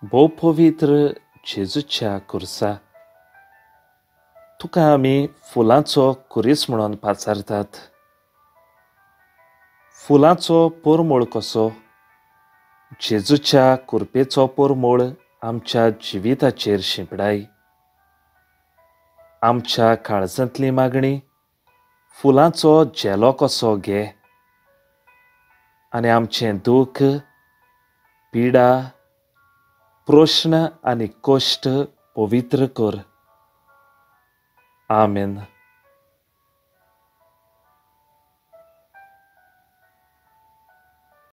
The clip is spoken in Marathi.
भोव पवित्र जेजूच्या खुर्सा तुका आमी फुलांचो खुरीस म्हणून पाचारतात. फुलांचो पोरमोळ कसो जेजूच्या कुरपेचो पोरमोळ आमच्या जिविताचेर शिंपडाय. आमच्या काळजांतली मागणी फुलांचो झेलो कसो घे आनी आमचें दूख, पिडा, प्रश्न आनी कश्ट पवित्र कर. आमेन.